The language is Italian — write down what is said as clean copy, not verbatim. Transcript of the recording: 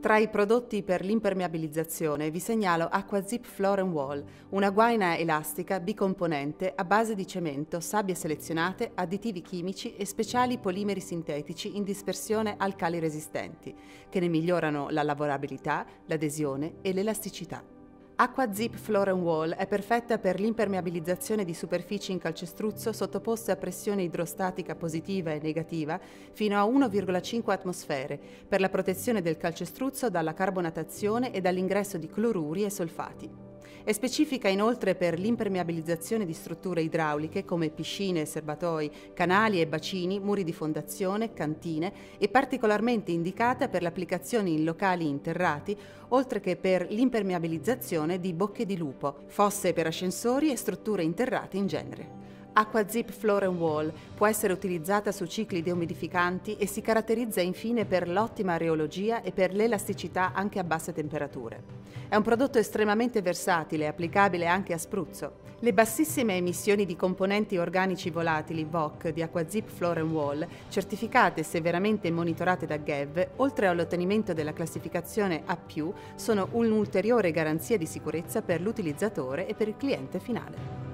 Tra i prodotti per l'impermeabilizzazione vi segnalo AquaZip Floor and Wall, una guaina elastica bicomponente a base di cemento, sabbie selezionate, additivi chimici e speciali polimeri sintetici in dispersione alcali resistenti, che ne migliorano la lavorabilità, l'adesione e l'elasticità. AquaZip Floor and Wall è perfetta per l'impermeabilizzazione di superfici in calcestruzzo sottoposte a pressione idrostatica positiva e negativa fino a 1,5 atmosfere per la protezione del calcestruzzo dalla carbonatazione e dall'ingresso di cloruri e solfati. È specifica inoltre per l'impermeabilizzazione di strutture idrauliche come piscine e serbatoi, canali e bacini, muri di fondazione, cantine e particolarmente indicata per l'applicazione in locali interrati, oltre che per l'impermeabilizzazione di bocche di lupo, fosse per ascensori e strutture interrate in genere. AquaZip Floor and Wall può essere utilizzata su cicli deumidificanti e si caratterizza infine per l'ottima areologia e per l'elasticità anche a basse temperature. È un prodotto estremamente versatile e applicabile anche a spruzzo. Le bassissime emissioni di componenti organici volatili VOC di AquaZip Floor and Wall, certificate e severamente monitorate da GEV, oltre all'ottenimento della classificazione A+, sono un'ulteriore garanzia di sicurezza per l'utilizzatore e per il cliente finale.